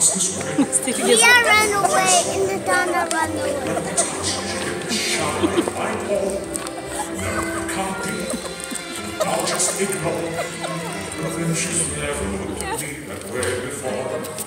Leah ran away and the Donna ran away. I'll just ignore. But then she's never looked at me that way before.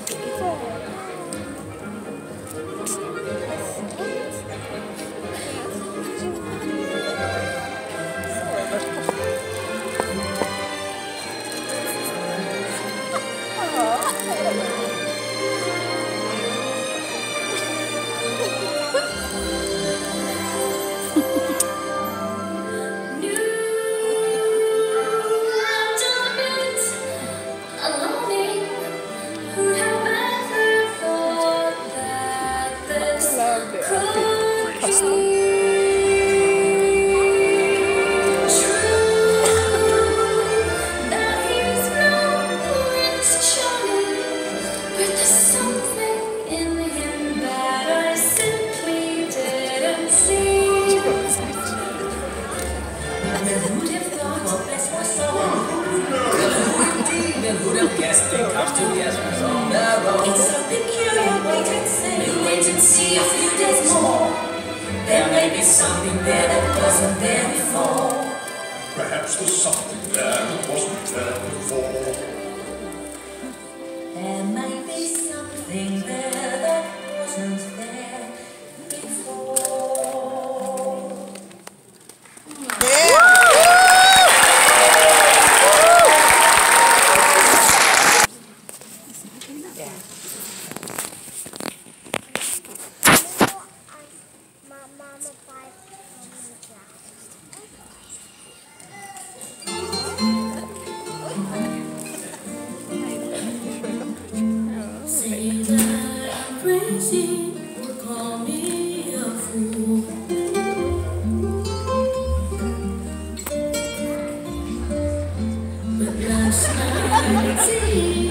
It's so peculiar, wait and see a few days more. There may be something there that wasn't there before. Perhaps there's something there that wasn't there before. There may be something there that wasn't there before. Say that I'm crazy, or call me a fool. But last night